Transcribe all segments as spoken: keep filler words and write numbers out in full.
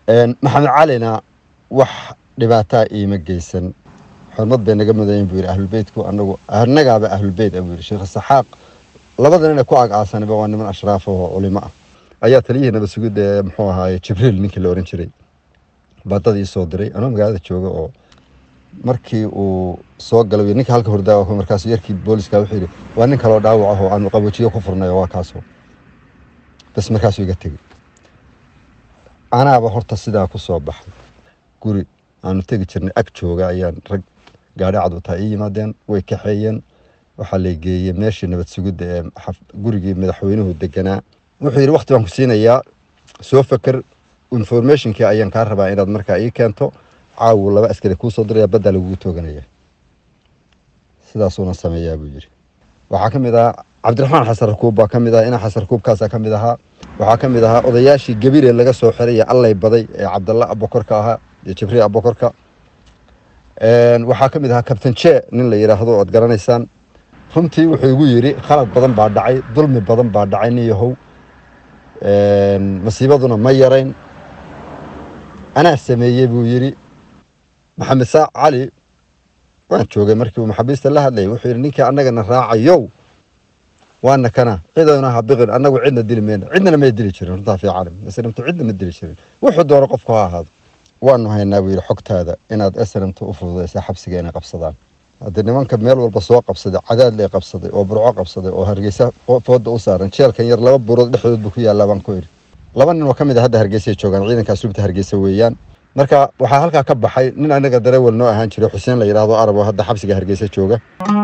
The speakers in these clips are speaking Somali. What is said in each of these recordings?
een maxamed calina wax dhibaato iima geysan xurmad bay naga mudayn buu yiri ahlul beedku anagu annagaaba ahlul beed abu yiri sheekh saxaaq labadana ku aqaasanaba waa niman ashraaf oo culimo ah ayaa taliyeenaba sugid muxuu ahaay jibriil ninkii la oran jiray badadii soo diray anoo magaalada jooga oo markii uu soo galay ninka halka hurdaa oo markaas yarkii booliska wuxuu yiri waa nin kale oo dhaawac ah oo aan qaboojiyo ku furnay waa kaasoo bas markaas iga tagay anaaba horta sidaa ku soo baxay guri aan tagi jirnay ag jooga ayaan rag gaari cad u tahay yimaadeen way kaxeeyeen waxa la geeyay meeshii nabad sugid ee gurigii madaxweynuhu deganaa wuxuu yiri waqti baan ku siinayaa soo fakar informationkii ayaan ka rabaa inaad markaa ii keento caawu laba askari ku soo diray badal ugu tooganaya sidaas oo sameeyaa buu yiri waxa kamid ah cabdiraxmaan xasan rakuub baa kamid ah ina xasan rakuub kaas kamid aha waxa kamid ah odayaashii gabiire laga soo xiray allay baday ee cabdalla abukorka aha iyo jibriil abukorka een waxa kamid ah kabtan jee nin la yiraahdo oo garanaysaan runtii wuxuu igu yiri khalad badan baa dhacay dulmi badan baa dhacay niyahow een masiibaduna ma yarayn ana sameeyay buu yiri maxamed saac cali waan joogay markii uu maxabiista la hadlay wuxuu yiri ninka anaga na raacayo waana kana cidana ha biqin anagu cidna dilmeen cidna ma dili jirin runta fiican aslamtu cidna ma dili jirin wuxuu dooro qofku ha ahaado waanu haynaa buu yiri xogtaada inaad aslamtu u fududeysa xabsiga inay qabsadaan hadda nimanka meel walba soo qabsaday cadaad lay qabsaday oo burco qabsaday oo hargeysa fooda u saaran jeelkan yar laba buurood dhexdood buu ku yaalaa baan ku yiri laba nin oo kamid ah hadda hargeysa joogan ciidanka asluubta hargeysa weeyaan marka waxa halka ka baxay nin anaga darawal noo ahaan jiray Xuseen la yiraahdo Arab oo hadda xabsiga hargeysa jooga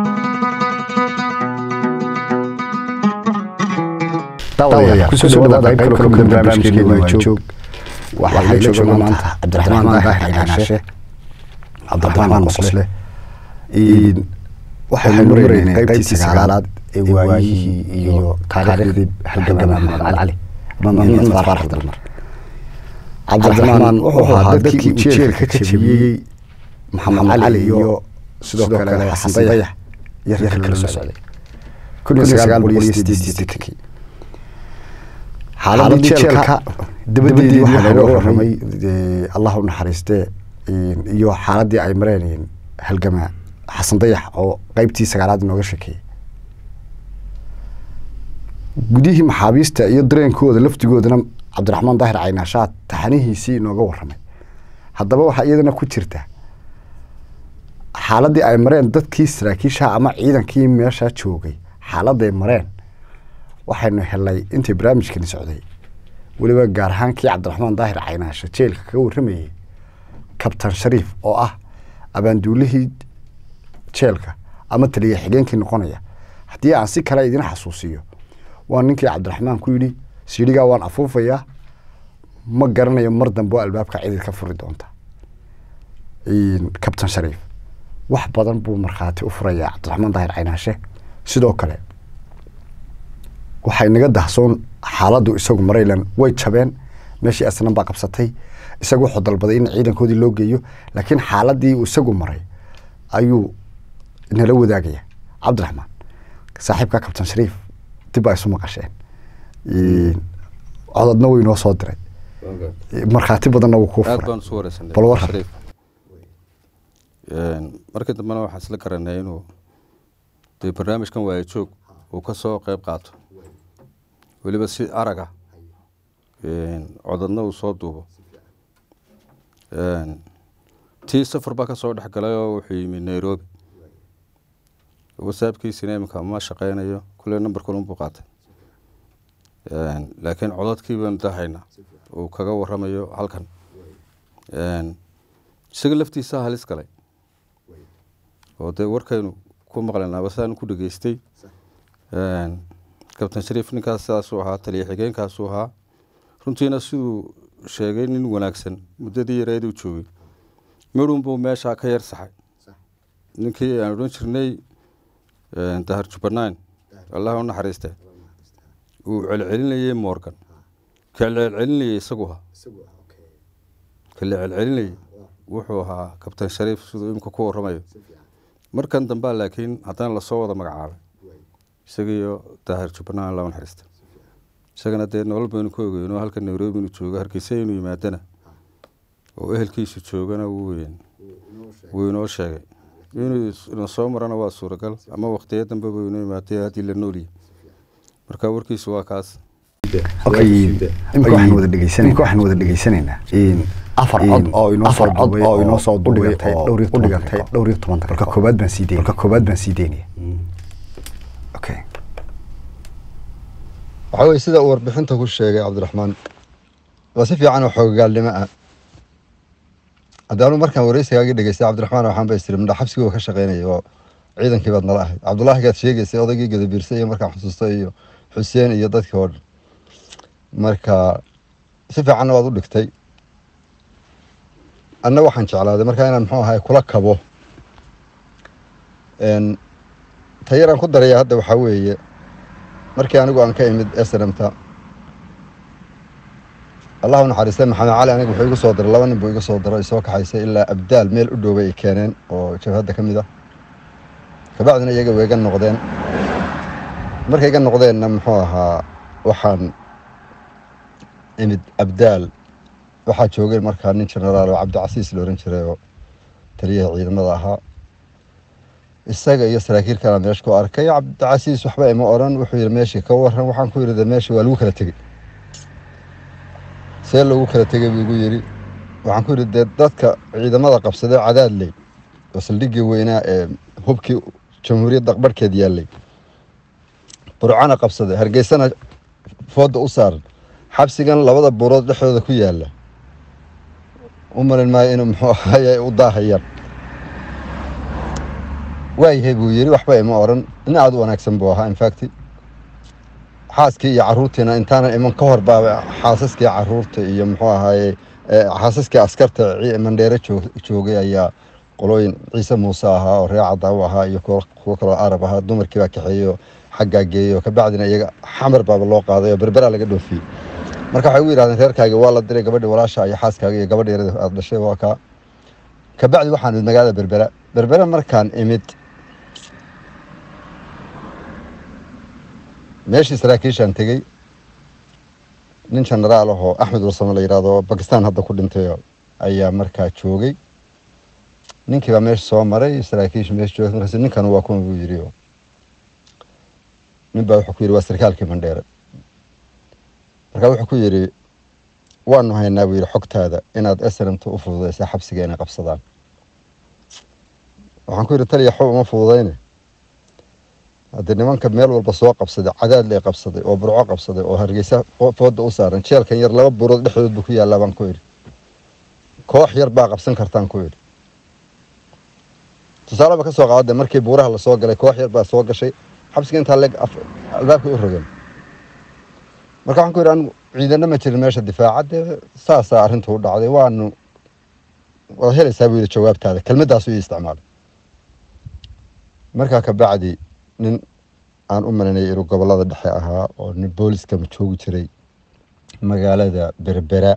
dawaya ku soo wada qayb ka mid ah barnaamijkeena waa joog waxa jooga maanta Cabdiraxmaan Daahir Caynaashe Cabdiraxmaan Musle in waxa mareynay qaybtii sagaalaad ee waayihii iyo taariikhdii halgamaa Maxamed Cali Maxamed Faarax Dalmar Cabdiraxmaan wuxuu ahaa dadkii u jeelka ka jabiyay Maxamed Cali iyo sidoo kale Xasan Dayax iyo reer kale soo socday kun iyo sagaal boqol iyo siddeetan xaaladda jeelka dabadeedii waxa laga warramay Allah u naxariistay iyo xaaladii ay mareen halgamaa Xasan Dayax oo qaybtii sagaalaad nooga sheekay gudihii maxaabiista iyo dareenkooda laftigoodana Cabdiraxmaan Daahir Caynaashe taxanihiisii nooga warramay haddaba waxa iyadana ku jirta xaaladii ay mareen dadkii saraakiisha ama ciidankii meesha joogay xaaladii mareen waxaynu helay intii barnaamijkani socday waliba gaar ahaan kii Cabdiraxmaan Daahir Caynaashe jeelka ka warramayay kabtan Shariif oo ah abaanduulihii jeelka ama taliye xigeenkii noqonaya hadii aan si kale idin xasuusiyo waa ninkii Cabdiraxmaan ku yiri siiriga waan afuufaya ma garanayo mar dambe albaabka cid ka furi doonta in kabtan Shariif wax badan buu marxaati u furaya Cabdiraxmaan Daahir Caynaashe sidoo kale waxay naga dahsoon xaaladdu isagu maraylan way jabeen meeshii asnan baa qabsatay isagu wuxuu dalbaday in ciidankoodii loo geeyo laakiin xaaladii uu isagu maray ayuu inala wadaagaya Cabdiraxmaan saaxiibka kabtan Shariif dib ay isu maqasheen ee codadna way noo soo diray marxaati badanna wuu ku furay bal war Shariif een markii dambana waxa isla garanay inuu de barnaamijkan waa joog uu ka soo qayb qaato waliba si araga een codadna uu soo duubo een tii safar ba ka soo dhaxgalay oo wuxuu yimi Nairobi whatsappkiisina imka ma shaqeynayo kullee number kulun buu qaatay een laakiin codadkii baan dahayna uu kaga warramayo halkan een isaga laftiisa halis galay oo de warkaynu ku maqlaynaa basaan ku dhageystay een kabtan Shariif ninkaas saas uu ahaa taliye xigeenkaas uu ahaa runtiina siduu sheegay nin wanaagsan muddadii yareed uu joogay marun buu meesha ka yar saxay ninkii aan oran jirnay een Daahir Jubbanaan Allah u naxariistay uu celcelinayay Morgan celcelinayay isagu ha celcelinayay wuxuu ahaa kabtan Shariif sidoo imka ku warramayo markan dambe laakiin haddana la soo wada magacaabay isagiyo Daahir Jubbanaan Allah u naxariistay isagana de nolol baynu ku ogeeyno halka Nairobi inuu joogo hargeysa inuu yimaadana oo ehelkiisu joogana weyn wuu inoo sheegay inuu inuu soo marana waa suuragal ama waqtiyo dambe buu inoo imaatay haddii la nooliyay marka warkiisu waa kaas waxaan wada dhegeysanayna waxaan wada dhegeysanayna in afar cod oo inoo soo cod oo inoo soo dhigantay dhowr iyo dhigantay dhowr iyo toban marka koobaad baan sii deynay marka koobaad baan sii deynay okay waxa way sida uu warbixinta ku sheegay Cabdiraxmaan waa si fiican oo xoogaalnimo ah hadaan markaan wareysigaaga dhageystay Cabdiraxmaan waxaan bay istirm dha xabsiga ka shaqeynay oo ciidankii baad nala ahayd Cabdullaahi gaad sheegaysay odaygii gadabiirsay iyo markaan xusuustay iyo Xuseen iyo dadkii hore marka si fiican waad u dhigtay anna waxaan jeclaaday marka inaan muxuu ahay kula kabo een tayaran ku daray hadda waxa weeye markii anigu aan ka imid S N M ta Allahu naxariistay Maxamed Cali anigu wuxuu igu soo diray laba nin buu igu soo diray soo kaxaysay ilaa Abdaal meel u dhow ay keeneen oo jabhada kamid ah kabacdina iyaga weegan noqdeen markay iga noqdeenna muxuu ahaa waxaan imid Abdaal waxa joogay markaa nin generaal oo Cabdicasiis looran jiray oo taliyaha ciidamada ahaa isaga iyo saraakiil kale meesha ku arkay Cabdicasiis waxba ima oran wuxuu yiri meeshii ka waran waxaan ku yiri meeshii waa lagu kala tagay see lagu kala tagay buu igu yiri waxaan ku yiri dadka ciidamada qabsaday cadaadley oo saldhigii weynaa ee hubkii jamhuuriyadda aqbarkeed yaalay burcana qabsaday hargeysana fooda u saaran xabsigan labada buurood dhexdooda ku yaala umarin ma inuu muxuu ahaayay u daahayaan way buu yiri waxba ima oran in aad u wanaagsan buu ahaa in fact xaaskii iyo caruurtiina intaan iman ka hor baa xaasaskii caruurta iyo muxuu ahaayay xaasaskii askarta Mandheera joogay ayaa qolooyin Ciise Muuse ahaa oo reecada u ahaa iyo kuwa kale Arab ahaa dumarkii baa kaxeeyo xagga geeyo ka bacdina iyaga xamar baa loo qaaday berbera laga dhoofiyay marka waxay u yiraahdeen reerkaaga waa la diray gabadhii walaasha iyo xaaskaaga iyo gabadhii yarada aad dhashay waa ka ka bacdi waxaan imid magaalada berbera berbera markaan imid meeshii saraakiishan tagay nin generaal ah Axmed Warsame la yiraahdo Pakistan hadda ku dhintay ayaa markaa joogay ninkii baa meesha soo maray saraakiisha meesha joogay markaas ninkan waa kuma buu yiri nin baa wuxuu ku yiri waa sarkaalkii Mandheera marka wuxuu ku yiri waanu haynaa buu yiri xogtaada inaad S N M ta u fududeysa xabsiga inay qabsadaan waxaan ku yiri taliya xog uma fududeyne hadda nimanka meel walba soo qabsaday cadaad lay qabsaday oo burco qabsaday oo hargeysa fooda u saaran jeelkan yar laba buurood dhexdood buu ku yaalaa baan ku yiri koox yar baa qabsan kartaan ku yiri tusaale ba ka soo qaaday markii buuraha la soo galay koox yar baa soo gashay xabsiga inta leg albaabka u rogeen marka waxaan ku yiri anigu ciidana ma jirin meesha difaacada saasa arintu u dhacday waanu wada helaysaa buu yiri jawaabtaada kelmadaas uu isticmaalay marka ka bacdi nin aan u malinay inuu gobolada dhexe ahaa oo nin booliska ma joogi jiray magaalada Berbera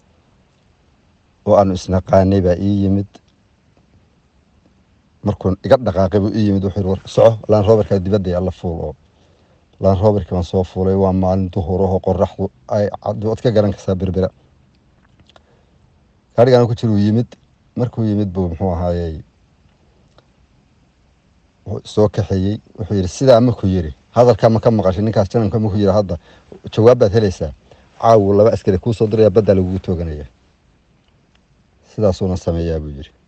oo aan isnaqaanay baa ii yimid markuu iga dhaqaaqay buu ii yimid wuxuu war soco laan roobarka dibadda yaa la fuulo laan roobarka waan soo fuulay waa maalin duhur oo qorraxdu ay cad ka garan kartaa Berbera gaarigan ku jiru yimid markuu yimid buu muxuu ahaayay soo kaxeeyay wuxuu yiri sida ama ku yiri hadalka ma ka maqashay ninkaas jananka ma ku yiri hadda jawaab baad helaysaa caawu laba askari ku soo diray badal ugu tooganaya sidaas uu sameeyaa buu yiri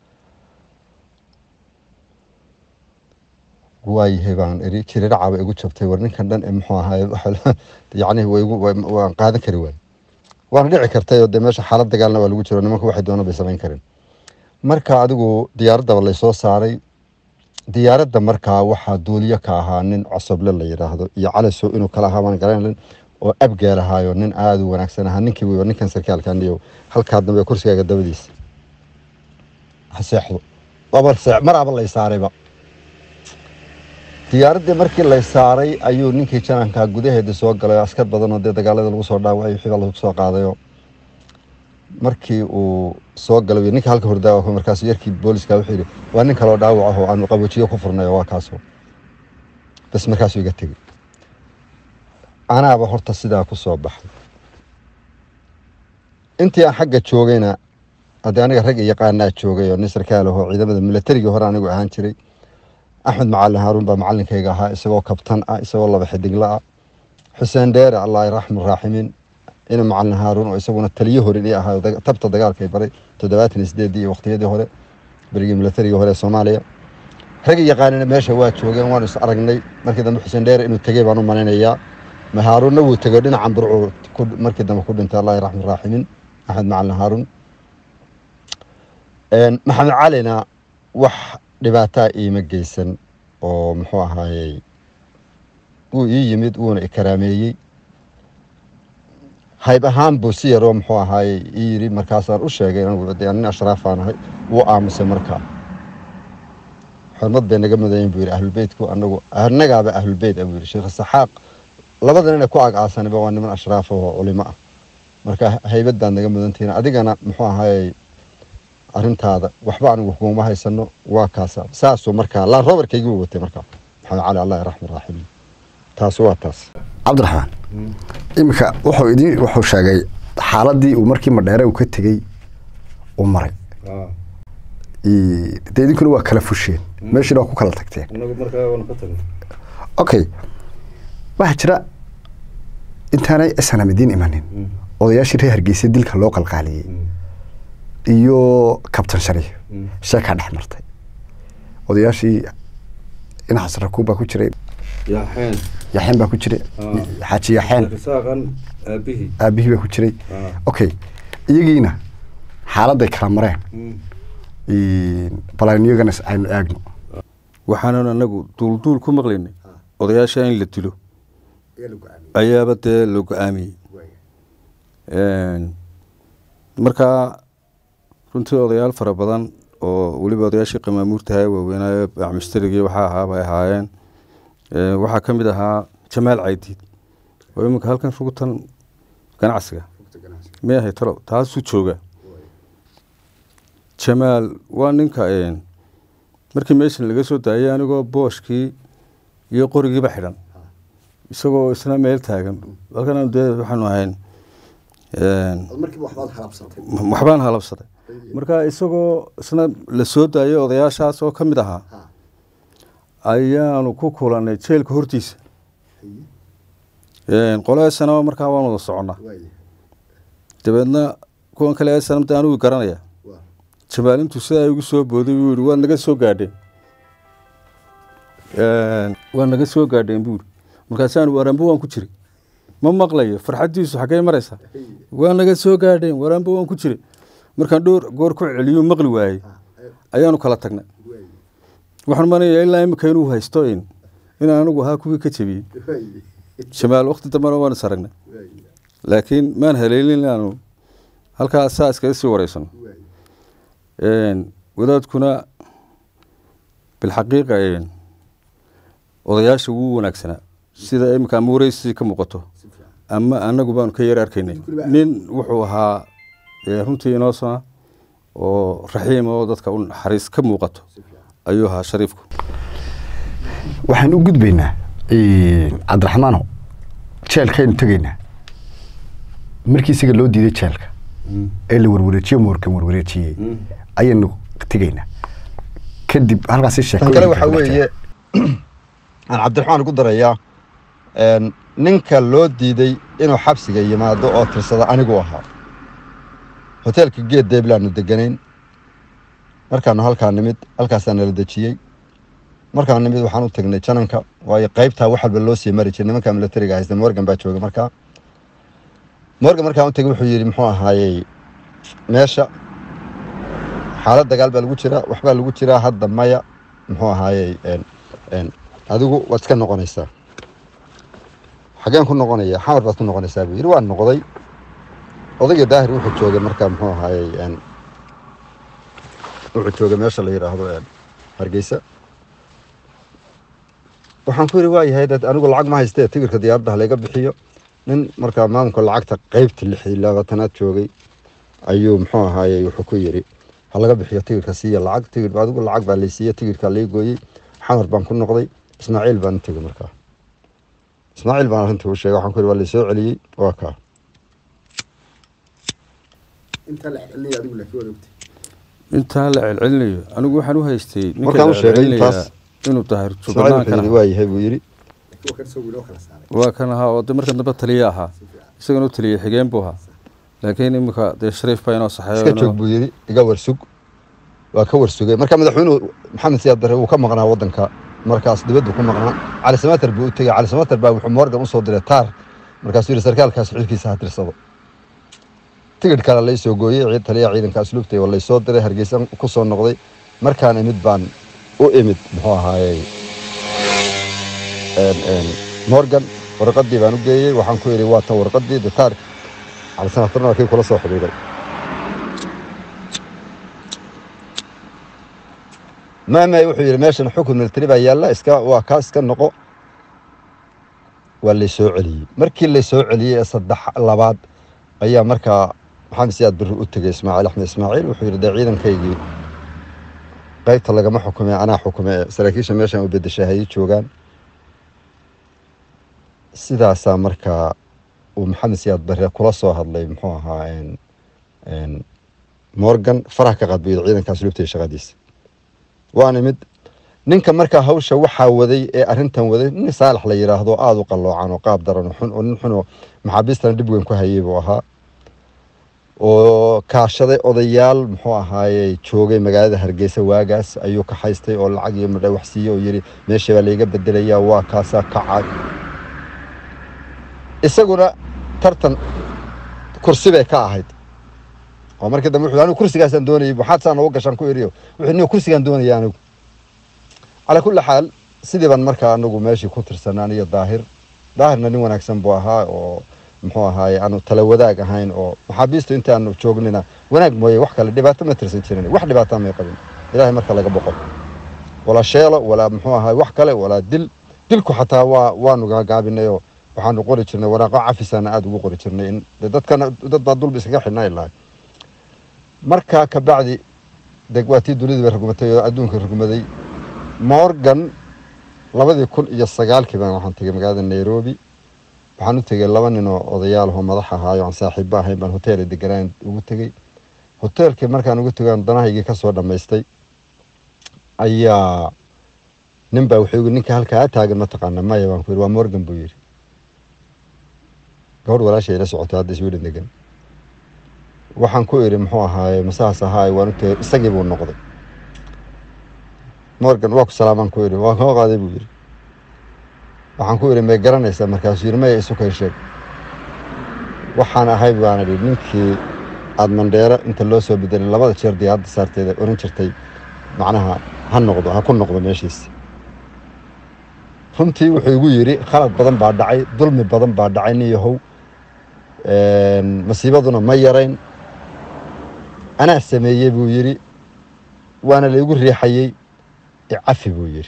way heeban eri jirida caawa igu jabtay war ninkan dhan ee muxuu ahaay yaani way waan qaadan kari way waan dhici kartay oo meesha xaalad dagaalna waa lagu jiro nimanku waxay doonaan bay sameyn kareen marka adigu diyaaradda la soo saaray diyaaradda markaa waxa duuliye ka ahaa nin cusuble la yiraahdo iyo calaso inuu kala haban garan oo abgeelahaayo nin aad u wanaagsan ah ninkii weey ninkan sarkaalkan iyo halka dambe kursiga dabadiis xaseexdo wabar saac maraba la saarayba diyaaradda markii la saaray ayuu ninkii jananka gudaheeda soo galay askar badan oo dagaalada lagu soo dhaaway xibal lagu soo qaadayo markii uu soo galay ninka halka hordaawa ku markaas yarkii booliska wuxuu yiri waa nin kale oo dhaawac ah oo aan qaboojiyo ku furnay waa kaasoo bas markaas uu iga tagay anaaba horta sidaa ku soo baxay intii aan xagga joogayna haddii aniga rag yaqaanaa joogay oo nin sarkaal ahoo ciidamada milatarigii hore anigu ahaan jiray axmed macalin haaruun baa macalinkayga ahaa isagoo kabtan ah isagoo laba xidigla ah xuseen dheere allah raxmu raaximiin ina macalin haaruun oo isaguna taliyo hore ii ahaa tabta dagaalkay baray toddobaatan iyo sideedii iyo waqtiyadii hore berigii milatarigii hore ee soomaaliya rag yaqaanina meesha waa joogeen waan is aragnay markii dambe xuseen dheere inuu tegey baan u malaynayaa ma haaruunna wuu tegey dhinacan burcu markii dambe ku dhintay allah raxmu raaximiin axmed macalin haaruun maxamed calina wax dhibaataa iima geysan oo muxuu ahaayey wuu ii yimid wuuna ikaraameeyey hayb ahaan buu si yaroo muxuu ahaayey ii yidhi markaasaan u sheegay nin ashraafaan ahay wuu aamusay markaa xurmad bay naga mudayen buu yidhi ahlulbeytku anagu annagaaba ahlulbeyt a buu yidhi sheekh saxaaq labadan inay ku ag-aasanaba waa niman ashraaf oo culimo ah marka haybaddaad naga mudantihiin adigana muxuu ahaayey arrintaada waxba anigu kuma haysano waa kaasa saasuu markaa laan robarkaygii watay markaa maxamed cali allah raxmu raaximiin taas waa taas cabdiraxmaan iminka wuxuu idin wuxuu sheegay xaaladii uu markii madheere uu ka tegey uu maray dee idinkuna waa kala fusheen meeshiina waa ku kala tagteen okay waxaa jira intaanay snam idiin imanin odayaashii reer hargeysa dilka loo qalqaaliyey iyo kabtan shariif sheekaa dhex martay odayaashii inaxas rakuub baa ku jiray yaxeen yaxeen baa ku jiray xaaji yaxeen aabihii aabihii baa ku jiray okay iyagiina xaaladay kala mareen balaniyagana aynu eegno waxaanan anagu duulduul ku maqlaynay odayaasha in la dilo ayaaba dee la go-aamiyey markaa runtii odayaal fara badan oo weliba odayaashii qamaamuurtaha waaweynaayo bacmistarigii waxaa ahaa bay ahaayeen waxaa ka mid ahaa jamaal caydiid oo iminka halkan rugtan ganacsiga may ahay talo taasuu jooga jamaal waa ninka markii meeshan laga soo daayay anigoo booshkii iyo qorigiiba xidhan isagoo isna meel taagan halkan dee waxaanu ahayn waxbaan halabsaday marka isagoo isna la soo daayay odayaashaas oo ka mid ahaa ayaanu ku kulanay jeelka hortiisa qolaasana markaa waan wada soconnaa dabeedna kuwan kale sanamta anugu garanaya jamaalintu sidaa igu soo booday buu yidhi waad naga soo gaadheen waad naga soo gaadheen buu yidhi markaasaan waranbo waan ku jiray ma maqlayo farxaddiisu xaggay maraysaa waa naga soo gaadheen waranbo waan ku jiray markaan dhowr goor ku celiyo maqli waayey ayaanu kala tagnay waxaan manayaa ilaa imika inuu haysto in inaan anigu ahaa kuwii ka jebiyey jamaal waqti dambena waan is aragnay laakiin maan haleelin inaanu halkaa saa iskaga sii wareysano wadaadkuna bilxaqiiqa odayaasha wuu wanaagsanaa sida imika ama wareysi ka muuqato ama anagu baanu ka yar arkaynay nin wuxuu ahaa runtii inoosana oo raxiim oo dadka u naxariis ka muuqato ayuu ahaa shariifku waxaan u gudbaynaa cabdiraxmaano jeelkaynu tegaynaa markii isaga loo diiday jeelka ee la warwareejiyo moorkan warwareejiyey ayaynu tegaynaa kadib halkaasi sheeko kale waxaa weeye aan cabdiraxmaan ugu darayaa ninka loo diiday inuu xabsiga yimaado oo tirsada anigu ahaa hoteelka geed deeblaanu deganayn markaanu halkaa nimid halkaasaa nala dejiyey markaan nimid waxaan u tagnay jananka waayo qaybtaa wax walba loo sii mari jiray nimanka milatariga haysta morgan baa jooga markaa morgan markaan u tagay wuxuu yidhi muxuu ahaayey meesha xaalad dagaal baa lagu jiraa waxbaa lagu jiraa hadda maya muxuu ahaayey adigu waad iska noqonaysaa xageen ku noqonaya xamar baad ku noqonaysaa buu yidhi waan noqday odayga daahir wuxuu joogay markaa muxuu ahaayey wuxuu joogay meesha la yidhaahdo hargeysa waxaan ku yidhi waa yahay dad anigu lacag ma haystee tigirka diyaaradda halayga bixiyo nin markaa maamulka lacagta qaybta lix iyo labaatanaad joogay ayuu muxuu ahaayey wuxuu ku yidhi ha laga bixiyo tigirka siiya lacag tigir adigu lacag baa laysiiye tigirkaa lay gooyey xamar baan ku noqday ismaaciil baan u tegey markaa ismaaciil baan arrintii u sheegay waxaan ku yidhi waa laysoo celiyey waa kaa انت لا علني ادو لك ودوقتي انت لا علني انا waxaan u haystay ninka uu sheegay intaas inuu daahir Jubbaland kana waa yahay buu yiri kuwa kan soo wiilo kala saaray waa kan ahaa oo markan dambe taliye ahaa isagana uu taliye xigeen buu ahaa laakiin imika de Shariif baa inoo saxayo iska joog buu yiri iga warsug waa ka warsugay marka madaxweynuhu Maxamed Siyaad Barre uu ka maqnaa wadanka markaas dibadda ku maqnaa Cali Samatar buu u tagay Cali Samatar baa wuxuu Morgan u soo diray taar markaas yiri sarkaalkaas xilkiisa ha tirsado tigidh kale la soo gooyay ciid taliya ciidanka asluubtay wala soo diray Hargeysa ku soo noqday markaan imid baan u imid muxuu ahaayay een een Morgan warqadii baan u geeyay waxaan ku yiri waa tan warqadii taar Cali Samatarna waa kii kula soo xiriiray ما ما يوحي ماشي حكم التربة يلا إسكا وكاس كنقو واللي سوء علي مركي اللي سوء علي صدح الله بعد أيام مركا محمد سياد برو أتجي إسماعيل أحمد إسماعيل وحير داعيا كيجي قيت الله جمع حكمي أنا حكمي سراكيش ماشي وبدي شهيد شوغان سيدا سا مركا ومحمد سياد برو كلاسو هذلي محوها إن إن مورغان فرح كقد بيد عيدا كاسلوبتي شغاديس وانا مد ninka marka hawsha waxa waday ee arintan waday nin saalax la yiraahdo aad u qaloocan oo qaab daran xun oo nin xun oo maxaabiistan dib weyn ku hayay buu ahaa oo kaashaday odayaal muxuu ahaayay joogay magaalada Hargeysa waagaas ayuu ka haystay oo lacag iyo madhaw wax siiyay oo yiri meesha baa laga bedelayaa waa kaasa kacay isaguna tartan kursi bay ka ahayd oo markii dambe wuxuu anigu kursigaas aan doonayay waxaad saan uga gashan ku iriyo wuxuu inuu kursigan doonayay anigu على كل حال سيدي بان مركا انغو ماشي ku tirsanaan iyo daahir daahirna nin wanaagsan buu ahaa oo muxuu ahaay aanu tala wadaag ahayn oo maxaabiistu inta aanu joognina wanaag mooyay wax kale dhibaato ma tirsan jirin wax dhibaato ma qabin ilaahay marka laga boqo wala sheelo wala muxuu ahaay wax kale wala dil dilku xataa waa waanu gaabinayo waxaanu qori jirnay waraaqo cafisana aad ugu qori jirnay in dadkana dad baa dulbi iskaga xidhnaa ilaa marka ka bacdi degwaati dulida rugmatay adduunka rugmaday Morgan labadii kun iyo sagaalkii baan waxaan tagay magaalada Nairobi waxaan u tagay laba nin oo odayaal oo madax ahaa oo saaxiib ahayn baan hotel deganaan ugu tagay hotelkii markaan ugu tagaan danahaygii ka soo dhameystay ayaa nin baa wuxuu ninka halka taagan ma taqaana ma yaan ku waa Morgan buu yiri gabadh walaashay la socotay hadda Sweden degan waxaan ku iri muxuu ahaay masaas ahaay waan u tagay isagii buu noqday Morgan waa ku salaaman ku yiri waa ka qaaday buu yiri waxaan ku yiri ma garanaysaa markaas yiri ma isu ka sheeg waxaan ahay baan iri ninkii aad Mandera inta loo soo bedelay labada jeer diyaad saarteeda oran jirtay macnaha ha noqdo ha ku noqdo meeshiis runtii wuxuu igu yiri khalad badan baa dhacay dulmi badan baa dhacay niyahow een masiibaduna ma yarayn ana sameeyay buu yiri waana la igu riixayay عفي بوير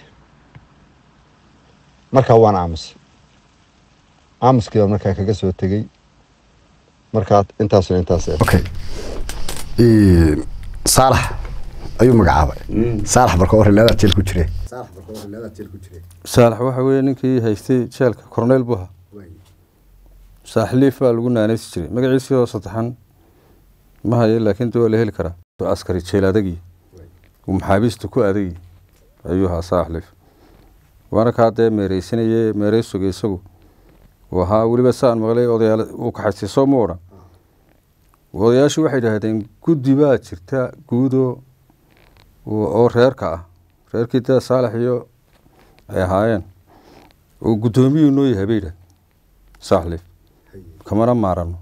marka waan aamus aamuskii marka kaga soo tagay marka intaas intaas okay ee Saalax ayuu magacaabay Saalax marka hore leedahay jeel ku jiray Saalax marka hore leedahay jeel ku jiray Saalax waxa weeye ninkii haystay jeelka Colonel Buha Saaxliif lagu naanaysi jiray magaciisa oo saddexan ma hayo laakiin doo la heli kara askari jeel adagi oo maxaabiista ku adagi أيها صاحلف وأنا كاتب مريسينية مريسو جيسو وها ولي بس أنا مغلي وضيع وكحسي صمورة وضيع شو واحد هذين كود دبات شرتا كودو أو ريركا ريركا صالح يو أي هاين وقدومي إنه يهبيله صاحلف كمان مارنو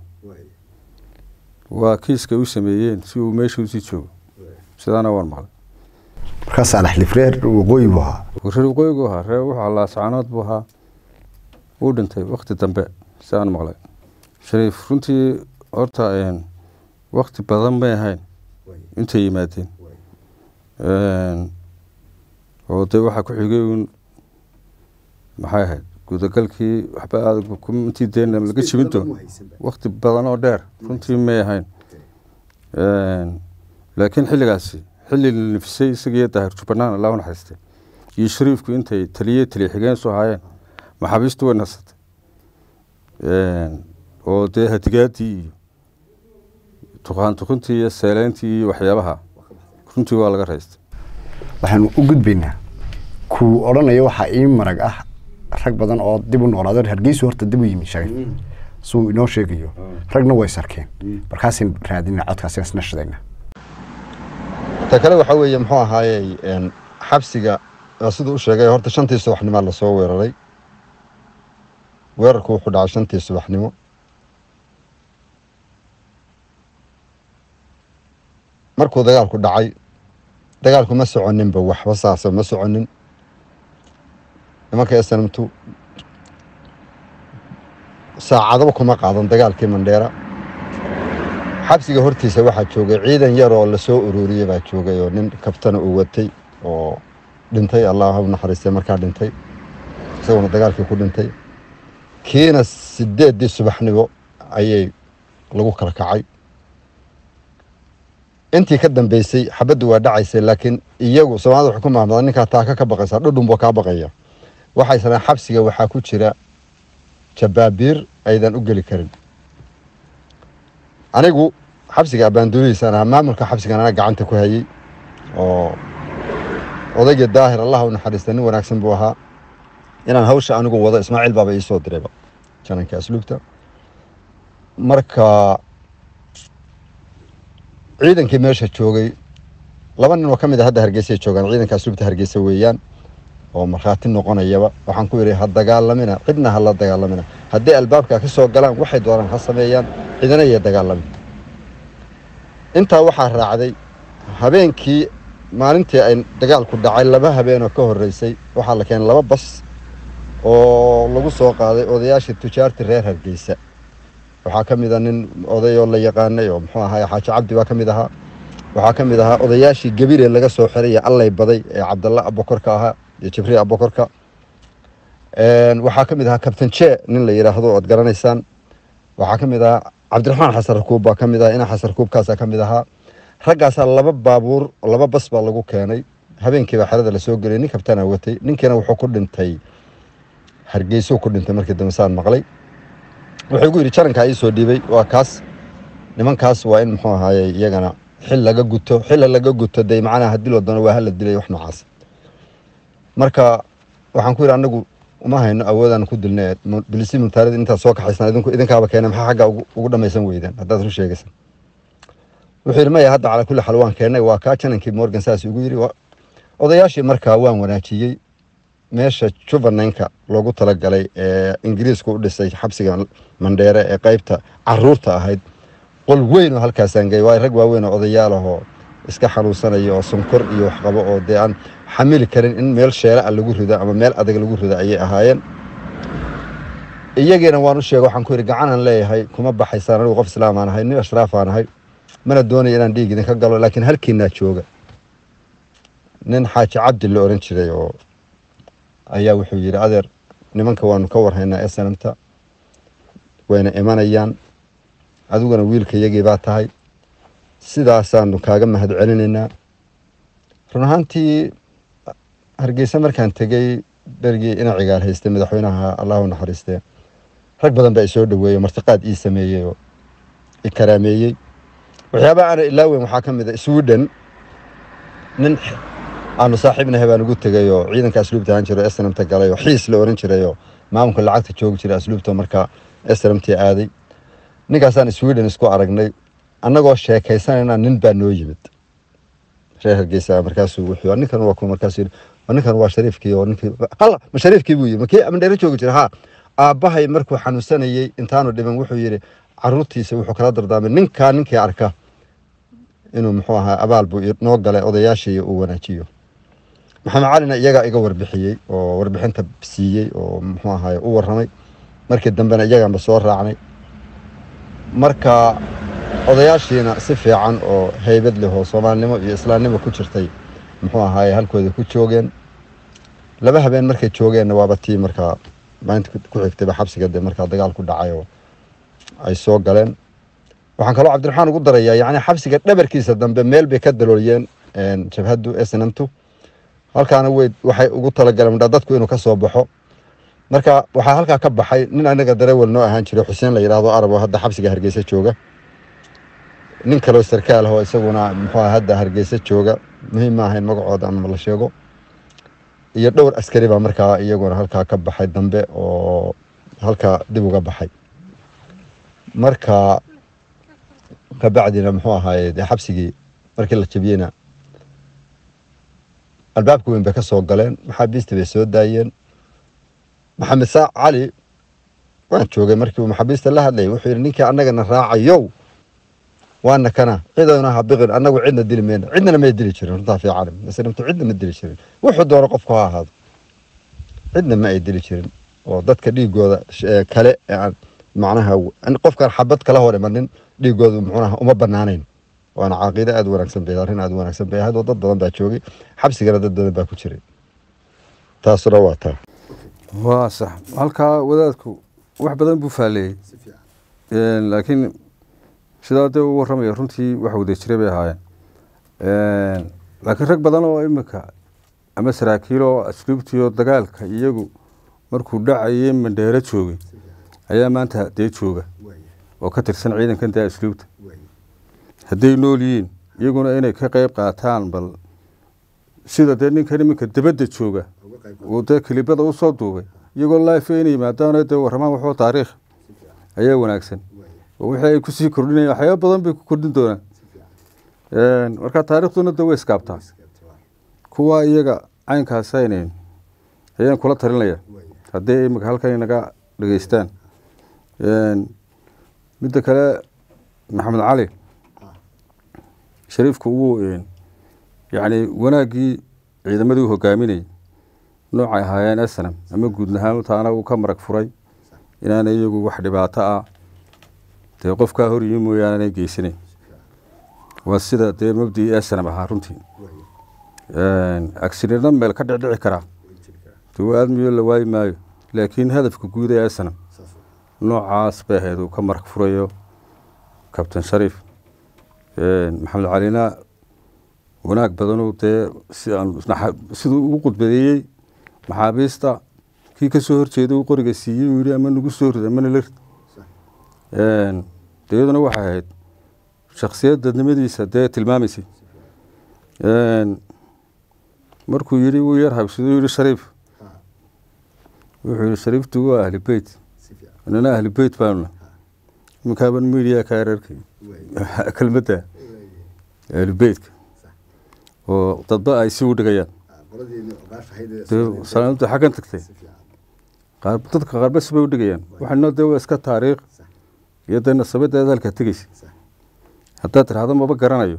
وكيس كوسميين شو ماشي وسيتشو سيدنا أول مرة marka Saalax Lifreer waqooyi buha wuxuu waqooyi buha reer waxa la saanad buha uu dhintay waqti dambe saan maqlay Shariif runtii horta een waqti badan bay ahayn inta yimaadeen een oo de waxa ku xigay maxay ahayd gudagalkii waxba aad ku intii deen laga jibinto waqti badan oo dheer runtii ma ahayn een laakiin xilligaasi xilli nafsay isaga daahir Jubbaland Allah una xariistay iyo Shariifku intay taliye taliye xigeen soo haayeen maxaabiistu way nasatay een oo de hadigaadii tuqaan tukuntii iyo seeleyntii iyo waxyaabaha runtii waa laga raystay. waxaan u gudbaynaa ku odhanaya waxaa ii marag ah rag badan oo dib u noolaaday Hargeysa horta dib u yimi sheegay suu inoo sheegayo ragna way sarkeen markaasaan raadinaa codkaasi isna shadayna ta kale waxa weeye muxuu ahaayay een xabsiga sidoo uu sheegay horta shantii subaxnimo la soo weeraray weerarku wuxuu dhacay shantii subaxnimo markuu dagaalku dhacay dagaalku ma soconin ba waxba saasa ma soconin nimanka SNMtu saacadaba kuma qaadan dagaalkii Mandheera xabsiga hortiisa waxa joogay ciidan yar oo la soo ururiyay baa joogay oo nin kabtan uu watay oo dhintay Allah ha naxariistay markaa dhintay isagoo dagaalkii ku dhintay kiina sideedii subaxnimo ayay lagu kala kacay intii ka dambeysay xabadu waa dhacaysay laakiin iyagu Soomaalidu waxay ku maamulada ninka taaka ka baqaysa dhudhun boo ka baqaya waxay sanaa xabsiga waxa ku jira jabaabir aydan u gali karin anigu xabsiga abaanduliisana maamulka xabsigana gacanta ku hayay oo odayga daahir Allah uu naxariistay nin wanaagsan buu ahaa inaan hawsha anigu wada Ismaaciil baaba ii soo dirayba jananka asluubta marka ciidankii meesha joogay laba nin oo kamid ah hadda Hargeysa joogan ciidanka asluubta Hargeysa weeyaan oo marxaati noqonayaba waxaan ku yiri had dagaalamina cidna hal la dagaalamina haddii albaabka ka soo galaan waxay doonaan ha sameeyaan cidana ay dagaalamin inta waxa raacday habeenkii maalintii ay dagaalku dhacay laba habeen oo ka horeysay waxa la keenay laba bas oo lagu soo qaaday odayaashii tujaarta reer Hargeysa waxa kamid ah nin oday oo la yaqaanay oo muxuu ahaa Xaaji Cabdi waa kamid ahaa waxa kamid ahaa odayaashii Gabiire laga soo xiray Allay baday ee Cabdalla Abukorka ahaa iyo Jibriil Abukorka een waxa kamid ahaa Captain Che nin la yiraahdo oo garanaysaan waxa kamid ahaa Cabdiraxmaan Xasan Rakuub baa kamid ahaa ina Xasan Rakuubkaas kamid ahaa raggaas laba baabuur laba bas baa lagu keenay habeenkii baa xarada la soo galay nin kabtana watay ninkeena wuxuu ku dhintay Hargeysa ku dhintay markii damsaan maqlay wuxuu ugu yiri jaranka ay soo dhiibay waa kaas nimankaas waa in muxuu ahaayay iyagana xil laga guto xil laga guto day macnaha hadii loo doono waa hal dilay wax noocaas marka waxaan ku yiri anagu uma hayno awoodaan ku dilnay bilisi militaarada inta soo kaxaysan idinku idinkaaba keenay maxaa xagga ugu dhamaysan weydaan hadaad ru sheegaysan wuxuu yiri ma hadda ala kulli xalwaan keenay waa ka janankii Morgan saas ugu yiri odayaashii markaa waan wanaajiyay meesha Juvenanka loogu tala galay ee Ingiriisku u dhisay xabsiga Mandheera ee qaybta caruurta ahayd qol weyn oo halkaas angay way rag waaweyn oo odayaal ah oo iska xanuunsanayo oo sonkor iyo wax qabo oo deean xamil karin in meel sheela lagu rido ama meel adag lagu rido ayay ahaayeen iyageena waan u sheegay waxaan ku yiri gacan aan leeyahay kuma baxaysaan anigu qof islaam aan ahay nin ashraaf aan ahay mana doonayo inaan dhiig idin ka galo laakiin halkiina jooga nin Xaaji Cabdi la oran jiray oo ayaa wuxuu yiri adeer nimanka waanu ka warhaynaa SNMta wayna imanayaan adiguna wiilka yagii baa tahay sidaasaanu kaaga mahad celinaynaa run ahaantii Hargeysa markaan tagay bergii ina cigaal haystay madaxweynaha Allah u naxariistay rag badan baa soo dhaweeyay martiqaad ii sameeyay oo ikaraameeyay waxyaabo aan ilaaweyn waxa kamid ah Sweden nin aanu saaxiibna habaan ugu tagay oo ciidanka asluubta aan jiro SNMta galay oo xiis la oran jiray oo maamulka lacagta joog jiray asluubta marka SNMta aaday ninkaasaan Sweden isku aragnay annagoo sheekaysanayna nin baa noo yimid reer Hargeysa markaas uu wuxuu ninkan waa ku markaas ninkan waa shariifkii oo ninkii qala ma shariifkii buu yimid kii Mandheera joog jiray ha aabahay markuu xanuunsanayay intaanu dhiman wuxuu yiri caruurtiisa wuxuu kala dardaamay ninka ninkii arka inuu muxuu ahaa abaal buu noo galay odayaashii uu wanaajiyo maxamed calina iyaga iga warbixiyay oo warbixinta siiyay oo muxuu ahaa u waramay markii dambena iyaga soo raacnay marka odayaashiina si fiican oo haybad leh oo Soomaalnimo iyo Islaamnimo ku jirtay muxuu ahaa halkooda ku joogeen laba habeen markay joogeen waaba tii marka maanta ku xigtay xabsiga de marka dagaal ku dhacay oo ay soo galeen waxaan kaloo Cabdiraxmaan ugu darayaa yaani xabsiga dhabarkiisa dambe meel bay ka dalooliyeen een jabhadu SNMtu halkaana way waxay ugu tala galeen dadku inuu ka soo baxo marka waxa halka ka baxay nin anaga darawal noo ahaan jiray Xuseen la yiraahdo Arab oo hadda xabsiga Hargeysa jooga nin kaloo sarkaal ah oo isaguna muxuu hadda Hargeysa jooga muhiim ma ahayn magacooda ama la sheego iyo dhowr askari baa markaa iyaguna halkaa ka baxay dambe oo halkaa dib uga baxay marka ka bacdina muxuu ahaayay xabsigii markii la jabiyena albaabka weyn bay ka soo galeen maxaabiista bay soo daayeen maxamed saac cali waan joogay markii uu maxaabiista la hadlayay wuxuu yiri ninkii annagana raacayo waana kana cidana ha biqin annagu cidna dili meena cidna ma dili jirin runta fiican mas'alantu cidna ma dili jirin wuxuu dooro qofku ha ahaado cidna ma ay dili jirin oo dadka dhiigooda kale aan macnaha in qofkan xabad kala hor imanin dhiigooda macnaha uma banaanayn waana caaqida aad wanaagsan bay arrin aad wanaagsan bay ahayd dad badan baa joogay xabsigana dad badan baa ku jiray taasuna waa taa waa sax halka wadaadku wax badan buu faaleeyay een laakiin sidaa dee uu warramay runtii wax wada jiray bay ahaayeen een laakiin rag badan oo imika ama saraakiil oo asluubtiyo dagaalka iyagu markuu dhacayay Mandheera joogay ayaa maanta dee jooga oo ka tirsan ciidankan dee asluubta hadday nool yihiin iyaguna inay ka qayb qaataan bal sida dee ninkan iminka dibadda jooga oo dee kilibada u soo duubay iyagoo live inay yimaadaan dee warramaan waxoo taariikh ayaa wanaagsan oo wixii ay ku sii kordhinayaan waxyaabo badan bay ku kordhin doonaan een marka taariikhduna dee way iskaabtaa kuwa iyaga caynkaas aynayn ayaan kula talinaya haddii iminka halkan inaga dhageystaan een midda kale maxamed cali shariifku uu een yani wanaagii ciidamadii hogaaminay noocay ahaayeen asnam ama guud ahaan taana uu ka marag furay inaan iyagu wax dhibaato ah dee qofka hor yimi mooyaane geysanay waa sida dee mabdii asnam ahaa runtii een accident meel ka dhicdhici kara tuu aadmiyo la waay maayo laakiin hadafka guud ee asnam noocaas bay ahayd uu ka marag furayo kabtan shariif een maxamed calina wanaag badan oo dee si aan sidoo ugu qudbeeyay maxaabiista kii ka soo horjeeday uu qoriga siiyay uu yiri ama nagu soo riday ama la een deedana waxa ahayd shakhsiyadda dadnimadiisa dee tilmaamaysay een markuu yiri uu yar habsido yiri shariif wuxuu yiri shariiftu waa ahli bayt anana ahli bayt baana mukaaban media ka yararkay kelmadda ahli bayt oo dadba ay si u dhigayaan salaamta xagan tagtay qaar dadka qaar bas bay u dhigayaan waxaana dee iska taariikh iyo dana sabadeeda halka tagaysay hadda tiraahdo ma ba garanayo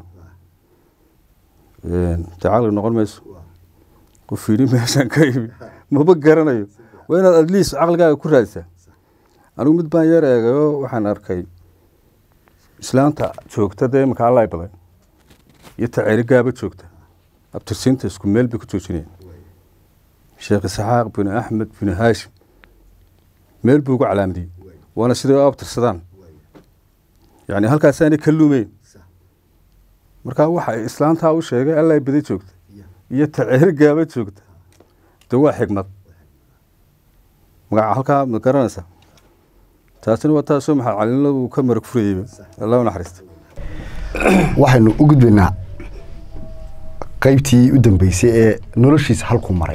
een tacaal noqon mayso ku fiiri meeshan ka yimi ma ba garanayo waa inaad at least aqalkaaga ku raadisa anigu mid baan yar eegayo waxaan arkay islaanta joogta dee marka Allah ay baday iyo taariikhaba joogta abtirsinta isku meel bay ku joojinayeen sheekh Isxaaq bin Ahmed bin Hashim meel buu ugu calaamadiyay waana sidoo abtirsadaan yani halkaas aanay kalluumeen marka waxa islaanta uu sheegay Allah ay baday joogta iyo taariikhaba joogta dee waa xigmad magaca halka ma garanaysa taasina waa taasoo maxaa calin uu ka marag furayay Allah u naxariisto waxaynu u gudbinaa qaybtii u dambeysay ee noloshiisa halku maray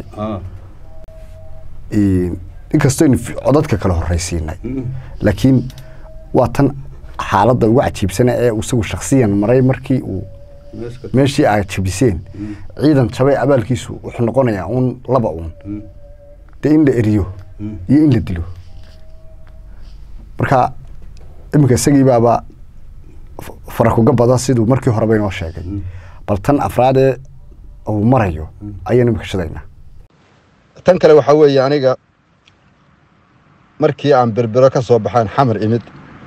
ee inkastoo in codadka kala horeysiinay laakiin waa tan xaaladda ugu cajiibsan ee uu isagu shakhsiyan maray markii uu meeshii ay jabiseen ciidan jabay abaalkiisu wuxuu noqonayaa un laba un de in la eriyo iyo in la dilo marka imika isagii baaba farakuga badan siduu markii hore bay noo sheegay bal tan afraad ee uu marayo ayaan imika shadaynaa tan kale waxa weeye aniga markii aan berbero ka soo baxaan xamar imid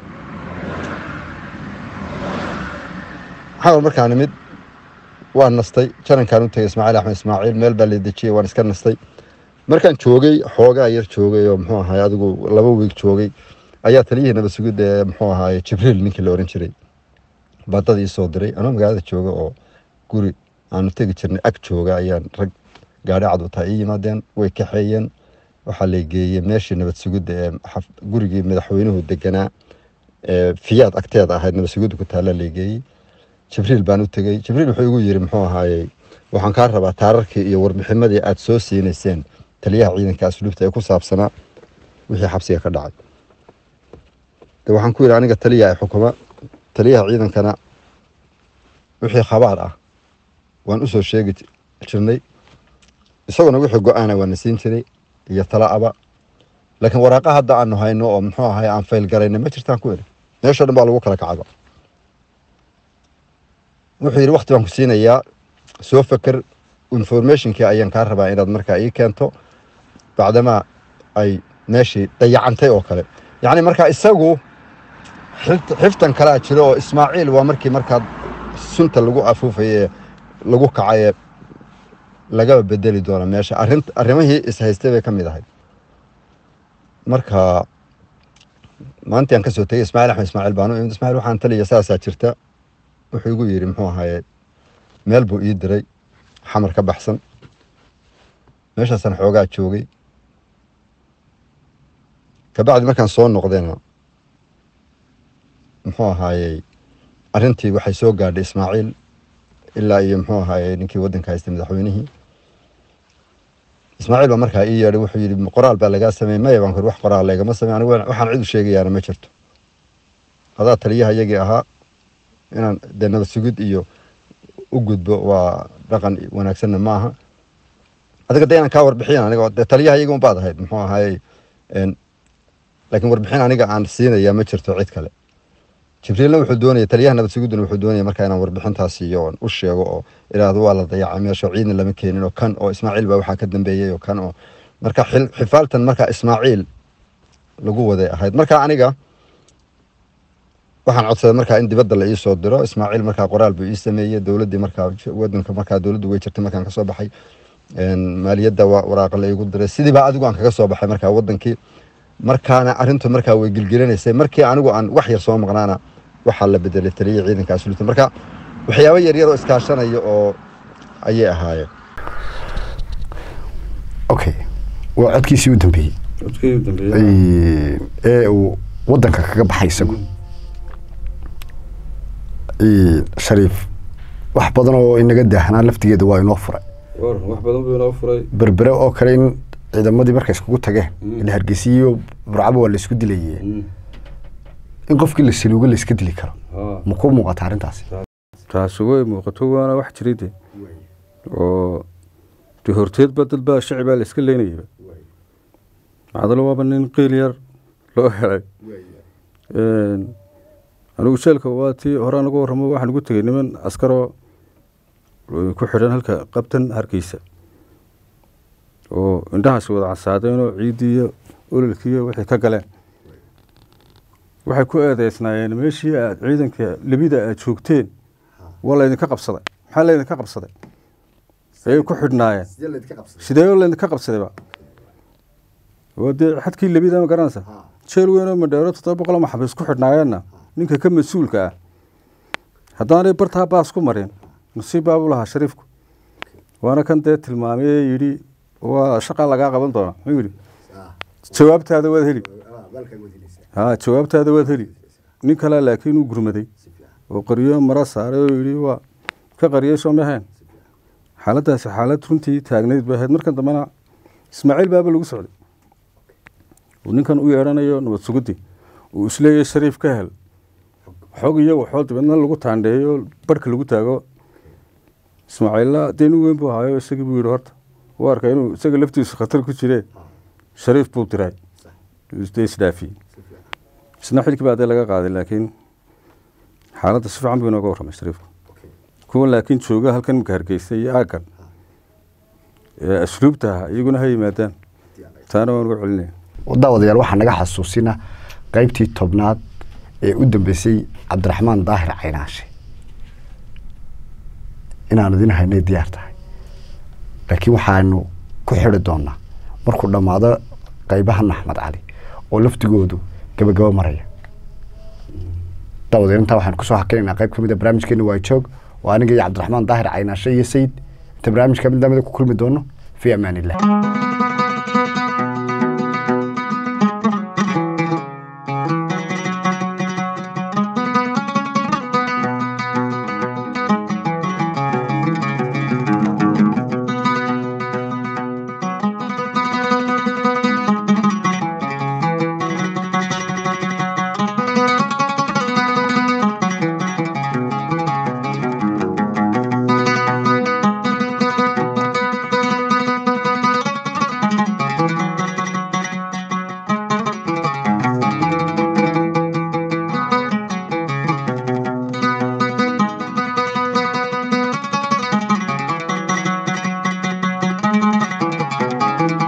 xamar markaan imid waan nastay jarankaan u tagay Ismaaciil Axmed Ismaaciil meel baa la dejiyay waan iska nastay markaan joogay xoogaa yar joogay oo muxuu ahaay adigu laba week joogay ayaa taliyihii nabad sugidda ee muxuu ahaay Jibriil ninkii la oran jiray badadii soo diray anoo magaalada jooga oo guri aanu tagi jirnay ag jooga ayaan rag gaari cad u tahay yimaadeen way kaxeeyeen waxa la geeyay meeshii nabad sugidda ee gurigii madaxweynuhu deganaa fiyaad agteeda ahayd nabadsugudu ku taala leegeeyey jibriil baan u tegey jibriil wuxuu igu yiri muxuu ahaayey waxaan kaa rabaa taararkii iyo warbixinadii aad soo siinayseen taliyaha ciidanka asluubta ee ku saabsanaa wixii xabsiga ka dhacay de waxaan ku yiri aniga taliyaha xukuma taliyaha ciidankana wixii khabaar ah waan u soo sheegi jirnay isaguna wixii go'aana waan siin jiray iyo talaaba laakiin waraaqa hadda aanu hayno oo muxuu ahaay aan fayl garayna ma jirtaan ku yiri meesha dhan baa lagu kala kacaba wuxuu yiri waqti baan ku siinayaa soo fakar informationkii ayaan kaa rabaa inaad markaa ii keento bacdama ay meeshii dayacantay oo kale yacni markaa isagu xiftan kalaa jiro oo ismaaciil waa markii markaa sunta lagu afuufaye lagu kacaye lagaba bedeli doona meesha arrin arrimihii is haystay bay ka mid ahayd marka maanta aan ka soo tagay ismaaciil axmed ismaaciil baanu imid ismaaciil waxaan taliya saasaa jirta wuxuu igu yiri muxuu ahaye meel buu ii diray xamar ka baxsan meeshaasaan xoogaa joogay kabacdi markaan soo noqdayna muxuu ahaayey arrintii waxay soo gaadhay ismaaciil ilaa iyo muxuu ahaayey ninkii waddanka haystay madaxweynihii ismaaciil baa markaa ii yeedhay wuxuu yidhi qoraal baa lagaa sameeyey maya baan ku wax qoraal lagama sameey anigu waxaan cid u sheegayaana ma jirto hadaa taliyaha iyagii ahaa inaan dee nabad sugid iyo u gudbo waa dhaqan wanaagsanna maaha adiga dee inaan kaa warbixin aniga dee taliyaha iyaga un baad ahayd muxuu ahaayey laakiin warbixin aniga aan siinayaa ma jirto cid kale jibriilna wuxuu doonaya taliyaha nabad sugiduna wuxuu doonaya markaa inaan warbixintaas siiyo oon u sheego oo ilaahdo waa la dayacay meesha ciidna lama keenin oo kan oo ismaaciil baa waxaa ka dambeeyey oo kan oo marka xifaaltan markaa ismaaciil lagu waday ahayd marka aniga waxaan codsaday markaa in dibadda la ii soo diro ismaaciil markaa qoraal buu ii sameeyey dowladdii markaa waddanka markaa dowladdu way jirtay markaan ka soo baxay maaliyadda waraaqa la iigu diray sidii baa adigu aan kaga soo baxay markaa waddankii markaana arrintu markaa way gilgilanaysay markii anigu aan wax yar soo maqnaana waxaa la bedelay taliya ciidanka asluubta marka waxyaabo yar yar oo iskaashanaya oo ayay ahaayeen okay waa codkiisii u dambeeyey codkii u dambeeyey ee uu waddanka kaga baxay isagu shariif wax badan oo inaga daahanaa laftigeeda waa inoo furay wax badan buu inoo furay berbere oo kale in ciidamadii markay iskugu tageen ila hargeysiyo burcaba waa la isku dilayay in qofkii la saluugo la iska dili karo ma ku muuqata arrintaasi taasi way muuqato waana wax jiride oo de horteed ba dad baa shacibaa la iska leynayay macdalo waaba nin qiil yar loo helay anigu sheelka waa tii horaan ugu warramo waxaan ugu tegey niman askaroo ku xidhan halka qabtan hargeysa oo indhahaasi wada casaadeen oo ciiddii iyo ololkiiyo wixii ka galeen waxay ku eedeysnaayeen meeshii aad ciidanka libida aad joogteen waa laydinka qabsaday maxaa laydinka qabsaday ayay ku xidhnaayeen sidee laydinka qabsadayba waa dee xadkii libida ma garanaysa jeel weynoo madheero toddoba boqol oo maxabiis ku xidhnaayeenna ninka ka mas-uulka ah haddaanay bartaa baas ku marin nasiib baa buu lahaa shariifku waana kan dee tilmaamay yidhi waa shaqa lagaa qaban doona muxuu yidhi jawaabtaada waad heli ha jawaabtaada waad heli nin kale laakiin uu gurmaday oo qaryo mara saaray oo yidhi waa ka qariyay soo maheen xaaladdaasi xaalad runtii taagnayd bay ahayd markan dambena ismaaciil baaba lagu socday uu ninkan u yeedhanayo nabad suguddi uu isleeyahay shariif ka hel xog iyo waxoo dibadna lagu taandheeyo barhka lagu taago ismaaciilla dee nin weyn buu ahaayo isagii buu yidhi horta u arka inuu isaga laftiisu khatar ku jiree shariif buu diray de isdhaafiyey isna xilkii baa dee laga qaaday laakiin xaaladda si fiican buu inooga warramay shariifku kuwa laakiin jooga halkan imika hargeysa iyo aaggan ee asluubta ah iyaguna ha yimaadaan taana waan uga celinaya daawadayaal waxaa naga xasuusina qaybtii tobnaad ee u dambeysay cabdiraxmaan daahir caynaashe inaan idin haynay diyaar tahay laakiin waxaanu ku xidhi doonaa markuu dhammaado qaybahan axmed cali oo laftigoodu gabagabo maraya daawadayaal intaa waxaan kusoo hakinaynaa qayb ka mid a barnaamijkeena waa joog oo aniga iyo cabdiraxmaan daahir caynaashe iyo sayid inta barnaamijka mid lamida ku kulmi doono fi amaan illah